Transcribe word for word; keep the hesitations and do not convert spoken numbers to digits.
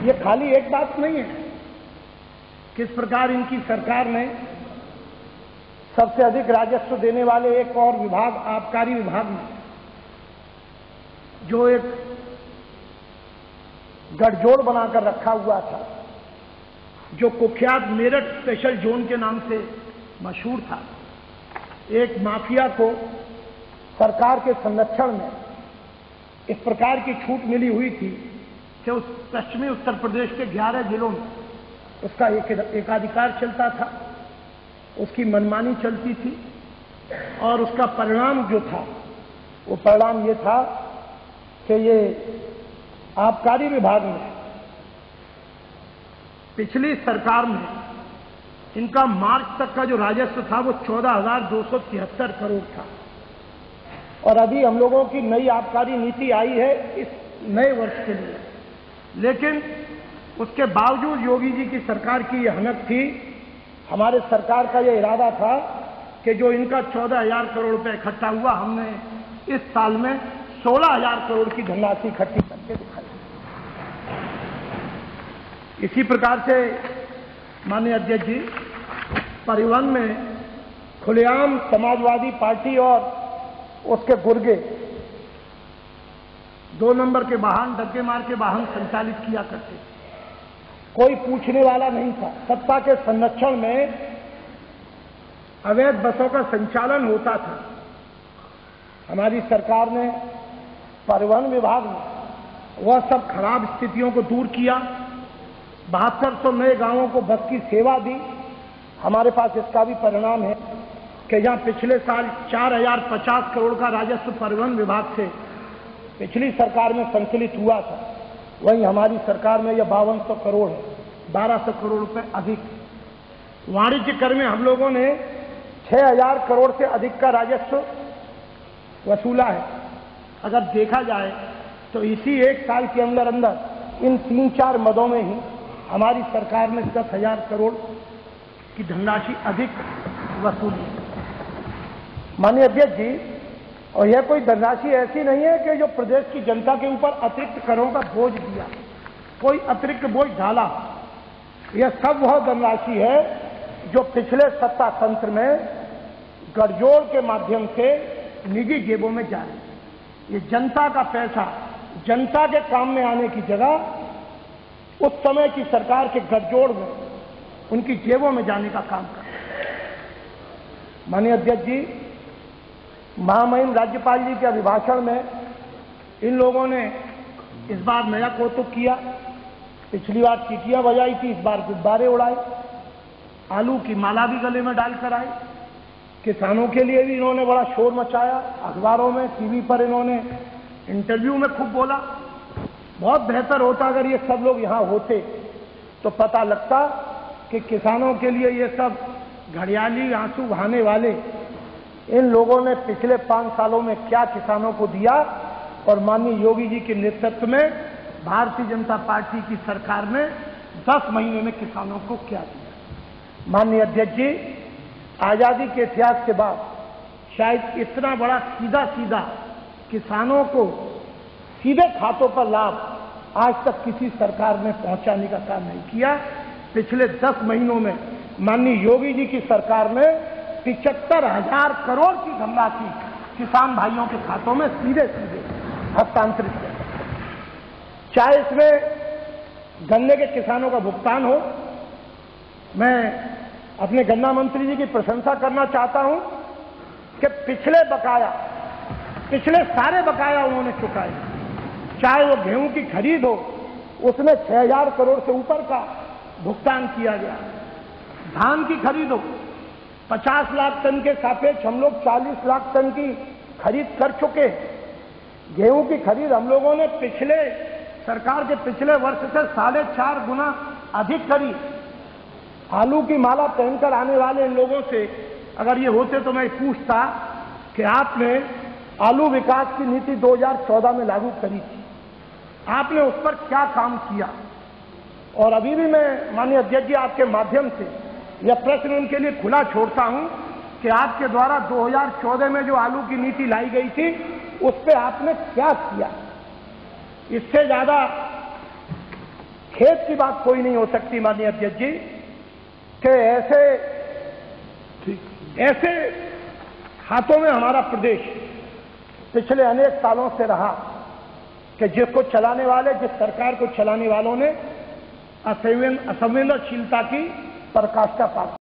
ये खाली एक बात नहीं है। किस प्रकार इनकी सरकार ने सबसे अधिक राजस्व देने वाले एक और विभाग, आबकारी विभाग में, जो एक गठजोड़ बनाकर रखा हुआ था, जो कुख्यात मेरठ स्पेशल जोन के नाम से मशहूर था, एक माफिया को सरकार के संरक्षण में इस प्रकार की छूट मिली हुई थी कि उस पश्चिमी उत्तर प्रदेश के ग्यारह जिलों में उसका एक एकाधिकार चलता था, उसकी मनमानी चलती थी, और उसका परिणाम जो था वो परिणाम ये था कि ये आबकारी विभाग में पिछली सरकार में इनका मार्च तक का जो राजस्व था वो चौदह हजार दो सौ तिहत्तर करोड़ था, और अभी हम लोगों की नई आबकारी नीति आई है इस नए वर्ष के लिए। लेकिन उसके बावजूद योगी जी की सरकार की यह हनक थी, हमारे सरकार का यह इरादा था कि जो इनका चौदह हजार करोड़ रुपए इकट्ठा हुआ, हमने इस साल में सोलह हजार करोड़ की धनराशि इकट्ठी करके दिखाई। इसी प्रकार से माननीय अध्यक्ष जी, परिवहन में खुलेआम समाजवादी पार्टी और उसके गुर्गे दो नंबर के वाहन, डग्गे मार के वाहन संचालित किया करते थे, कोई पूछने वाला नहीं था। सत्ता के संरक्षण में अवैध बसों का संचालन होता था। हमारी सरकार ने परिवहन विभाग में वह सब खराब स्थितियों को दूर किया, बहत्तर सौ नए गांवों को बस की सेवा दी। हमारे पास इसका भी परिणाम है कि जहां पिछले साल चार हजार पचास करोड़ का राजस्व परिवहन विभाग से पिछली सरकार में संकलित हुआ था, वहीं हमारी सरकार में यह बावन सौ करोड़ है, बारह सौ करोड़ रुपए अधिक। वाणिज्य कर में हम लोगों ने छह हजार करोड़ से अधिक का राजस्व वसूला है। अगर देखा जाए तो इसी एक साल के अंदर अंदर इन तीन चार मदों में ही हमारी सरकार ने दस हजार करोड़ की धनराशि अधिक वसूली। माननीय अध्यक्ष जी, और यह कोई धनराशि ऐसी नहीं है कि जो प्रदेश की जनता के ऊपर अतिरिक्त करों का बोझ दिया, कोई अतिरिक्त बोझ डाला। यह सब वह धनराशि है जो पिछले सत्ता तंत्र में गठजोड़ के माध्यम से निजी जेबों में जा रही है। ये जनता का पैसा जनता के काम में आने की जगह उस समय की सरकार के गठजोड़ में उनकी जेबों में जाने का काम कर रहा है। माननीय अध्यक्ष जी, महामहिम राज्यपाल जी के अभिभाषण में इन लोगों ने इस बार नया कौतुक किया। पिछली बार चीटियां बजाई थी, इस बार गुब्बारे उड़ाए, आलू की माला भी गले में डालकर आए। किसानों के लिए भी इन्होंने बड़ा शोर मचाया, अखबारों में, टीवी पर इन्होंने इंटरव्यू में खूब बोला। बहुत बेहतर होता अगर ये सब लोग यहां होते तो पता लगता कि किसानों के लिए ये सब घड़ियाली आंसू बहाने वाले इन लोगों ने पिछले पांच सालों में क्या किसानों को दिया, और माननीय योगी जी के नेतृत्व में भारतीय जनता पार्टी की सरकार ने दस महीने में किसानों को क्या दिया। माननीय अध्यक्ष जी, आजादी के इतिहास के बाद शायद इतना बड़ा सीधा सीधा किसानों को सीधे खातों पर लाभ आज तक किसी सरकार ने पहुंचाने का काम नहीं किया। पिछले दस महीनों में माननीय योगी जी की सरकार ने पिचहत्तर हजार करोड़ की धनराशि किसान भाइयों के खातों में सीधे सीधे हस्तांतरित किया। चाहे इसमें गन्ने के किसानों का भुगतान हो, मैं अपने गन्ना मंत्री जी की प्रशंसा करना चाहता हूं कि पिछले बकाया पिछले सारे बकाया उन्होंने चुकाए। चाहे वो गेहूं की खरीद हो, उसमें छह हजार करोड़ से ऊपर का भुगतान किया गया। धान की खरीद हो, पचास लाख टन के सापेक्ष हम लोग चालीस लाख टन की खरीद कर चुके। गेहूं की खरीद हम लोगों ने पिछले सरकार के पिछले वर्ष से साढ़े चार गुना अधिक करी। आलू की माला पहनकर आने वाले इन लोगों से अगर ये होते तो मैं पूछता कि आपने आलू विकास की नीति दो हजार चौदह में लागू करी थी, आपने उस पर क्या काम किया। और अभी भी मैं माननीय अध्यक्ष जी आपके माध्यम से यह प्रश्न उनके लिए खुला छोड़ता हूं कि आपके द्वारा दो हजार चौदह में जो आलू की नीति लाई गई थी उस पर आपने क्या किया। इससे ज्यादा खेद की बात कोई नहीं हो सकती माननीय अध्यक्ष जी कि ऐसे ऐसे हाथों में हमारा प्रदेश पिछले अनेक सालों से रहा कि जिसको चलाने वाले, जिस सरकार को चलाने वालों ने असंवेदनशीलता की पराकाष्ठा पार